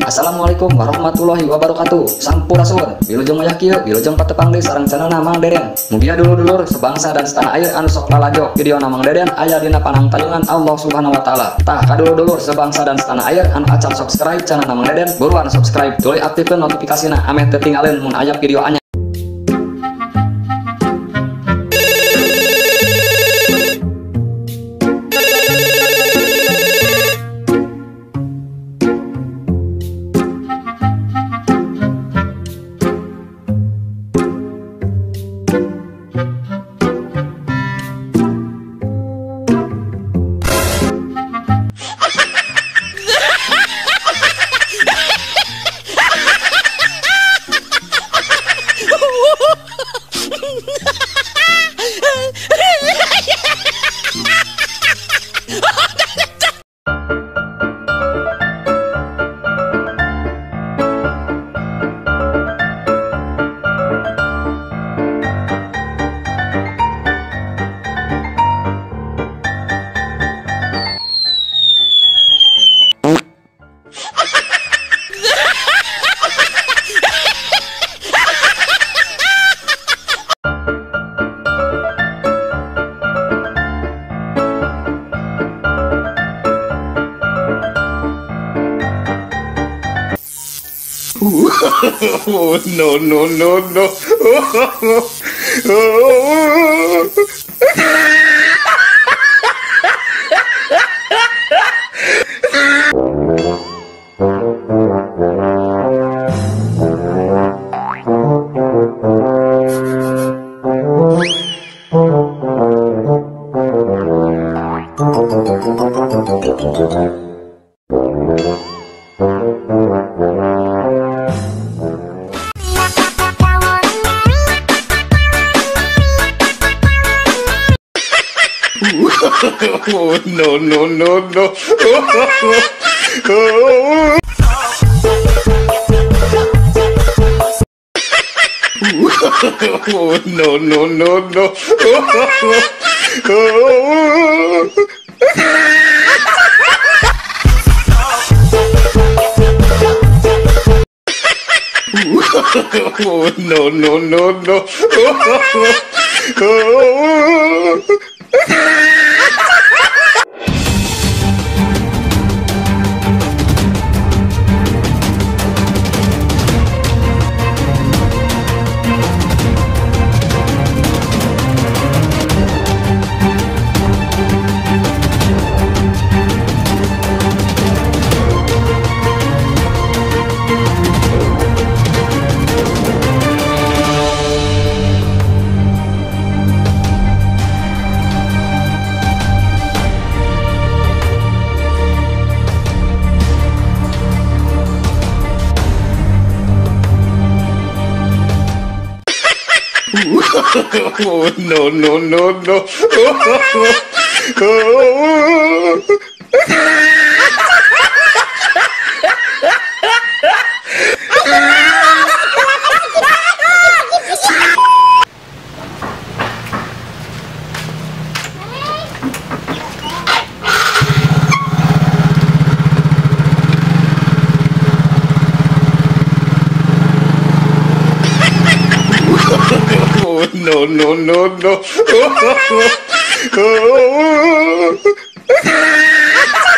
Assalamualaikum warahmatullahi wabarakatuh. Sampurasun. Wilujeng maya kieu, wilujeng patepang deui sareng channelna Mang Deden. Mugia dulur-dulur sebangsa dan setanah air anu sok lalajo videona Mang Deden aya dina panangtayungan Allah Subhanahu wa taala. Tah kadulur-dulur sebangsa dan setanah air anu acan subscribe channelna Mang Deden, buruan subscribe, tuluy aktifkeun notifikasina ame teu tinggalin mun aya video anyar. Oh, no, no, no, no. Oh, no, no, no, no. Oh, no, no, no, no. Oh, no, no, no, no. Oh, no, no, no, no. Oh, no, no, no, no.